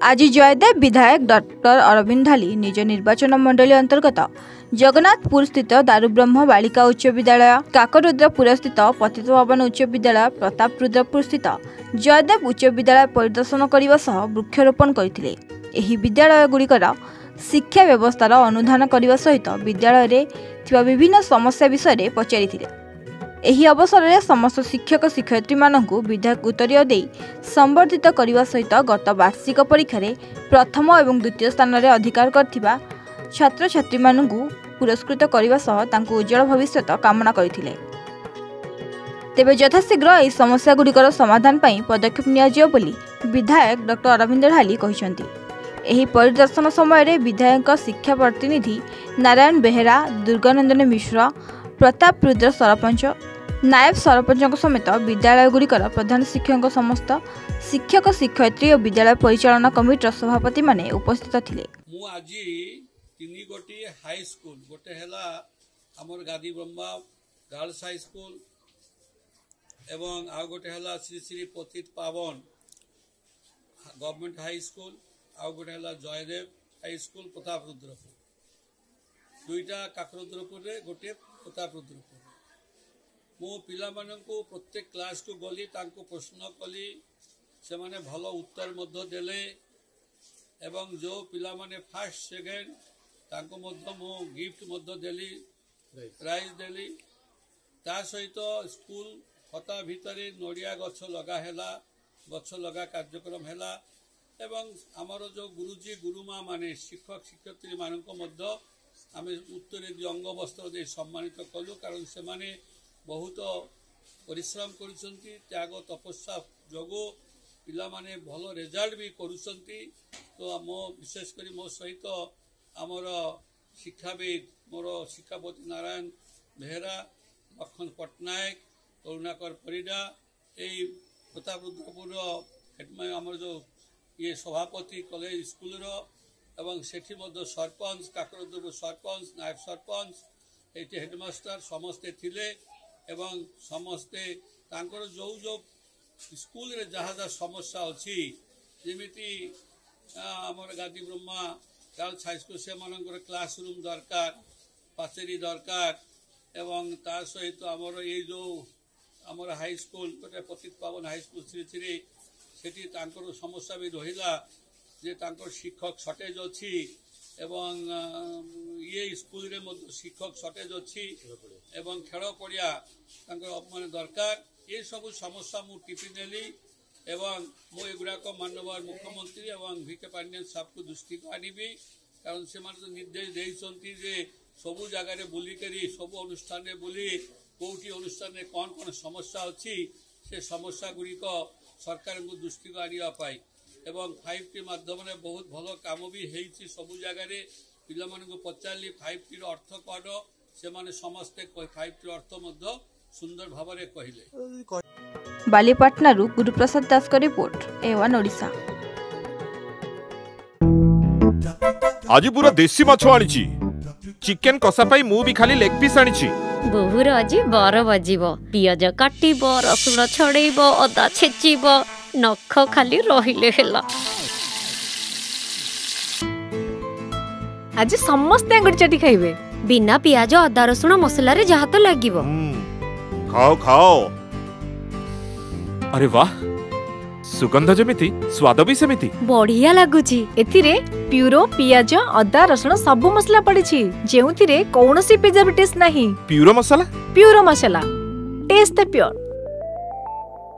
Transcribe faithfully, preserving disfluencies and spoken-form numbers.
आज जयदेव विधायक डॉक्टर अरविंद ढाली निज निर्वाचन मंडली अंतर्गत जगन्नाथपुर स्थित दारुब्रह्म बालिका उच्च विद्यालय, काकरुद्रपुर स्थित पतित भवन उच्च विद्यालय, प्रतापरुद्रपुर स्थित जयदेव उच्च विद्यालय परिदर्शन करने सह वृक्षरोपण करथिले। एही विद्यालय गुड़िकर शिक्षा व्यवस्थार अनुधान करने सहित विद्यालय रे थिबा विभिन्न समस्या विषय पचारिथिले। एही अवसर में समस्त शिक्षक शिक्षयित्री मानकु विधायक उत्तर दे संबर्धित करने सहित गत वार्षिक परीक्षा रे प्रथम और द्वितीय स्थान में अधिकार करथिबा छात्र छात्री मानकु पुरस्कृत करने सह तांकु उज्जवल भविष्य कामना करथिले। तेबे यथाशीघ्र एही समस्या गुड़िकर समाधान पई पदक्षेप नियाजियो बोली विधायक डॉक्टर अरविंद ढाली कहिसंती। एही परिदर्शन समय रे विधायक शिक्षा प्रतिनिधि नारायण बेहेरा, दुर्गानंदन मिश्र, प्रतापरुद्र सरपंच, नायब सरपंच समेत विद्यालय गुड़िकर प्रधान शिक्षक, समस्त शिक्षक शिक्षयित्री और विद्यालय परिचालना कमिटर सभापति माने उपस्थित थिले। मु आज तीन गोटी हाई स्कूल गोटे हैला हमर गादी ब्रह्मा गर्ल्स हाई स्कूल एवं आ गोटे हैला श्री श्री पतित पावन गवर्नमेंट हाई स्कूल, आ गोटे हैला जयदेव हाई स्कूल प्रतापरुद्रपुर, दुईटा काकरुद्रपुर रे गोटे प्रतापरुद्रपुर। मो पिला माननकु प्रत्येक क्लास को गली तांको प्रश्न कली, से माने भलो उत्तर मध्य देले एवं जो पिला माने फर्स्ट सेकेंड तांको मध्य मो गिफ्ट मध्य देली, प्राइज देली। ता सहित स्कूल हता भितरे नड़िया गछ लगा हैला, गछ लगा कार्यक्रम हैला एवं आमर जो गुरुजी गुरुमा माने शिक्षक शिक्षयित्री मानक मध्य आमे उत्तर अंग वस्त्र दे सम्मानित कलु, कारण से माने बहुत परिश्रम करुछंती, त्याग तपस्या जोगो पिला माने भलो रिजल्ट भी करुछंती। तो मो विशेष करी मो सहित आमर शिक्षाविद मोर शिक्षापति नारायण बेहेरा, लखन पट्टनायक, करुणाकर परिडा, यही प्रतापरुद्रपुर हेडमाय आमर जो ये सभापति कॉलेज स्कूल रो एवं सेठी मध्य सरपंच, काकरुद्रपुर सरपंच, नायब सरपंच, ये हेडमास्टर समस्ते थिले एवं समस्ते तांकर जो जो स्कूल रे जहाँ जहाँ समस्या अच्छी जमीती आमर गादी ब्रह्मा गर्ल्स हाई स्कूल से मानकर क्लासरूम दरकार, पाचेरी दरकार एवं तार सहित आमर ये जो आमर हाई स्कूल गोटे पतित पावन हाई स्कूल श्री श्री सेठी तांकर समस्या भी रहिला जे तांकर शिक्षक शॉर्टेज अच्छी एवं ये स्कूल रे मध्य शिक्षक शॉर्टेज अच्छी एवं खेल पड़िया मान दरकार। ये सब समस्या मु टिपी नेली एवं मु एगुड़ाक माननीय मुख्यमंत्री एवं भिके पांडियन साहब को दृष्टि को आनबी, कारण से तो निर्देश देइछंती जे सबु जगह बुलिकी सबु अनुष्ठान बुली कौटी अनुष्ठान कौन कौन समस्या अच्छी से समस्या गुड़िक सरकार को दृष्टि को आने एवं फाइव टी माध्यम बहुत भल काम भी होती सबु जगह पिला को पचारि फाइव टी अर्थ कौन से माने समस्ते फाइव टी अर्थ मध्य सुंदर भाव में कहले। बालीपाटना गुरुप्रसाद दास का रिपोर्ट, ए वन ओडिशा। आज पूरा देसी माछ आनी चिकेन कषा पाई मु भी खाली लेग पीस आनी बहुर आज बर बजिबो, पियाज काटिबो, रसुण छड़ेइबो, अदा छेचिबो, नख खाली रहिले हेला। आज समस्त अंगुरी चाटी खाइबे, बिना पियाज अदा रसुण मसला रे जहा तो लागिबो। खाओ खाओ। अरे वाह, सुगंध जमिति स्वाद भी सेमिति बढ़िया लागुची। एथिरे प्यूरो पियाज अदा रसुण सब मसला पड़िछि, जेउथिरे कौनसी प्रिजर्वेटिव्स नाही। Puro masala Puro masala taste the pure.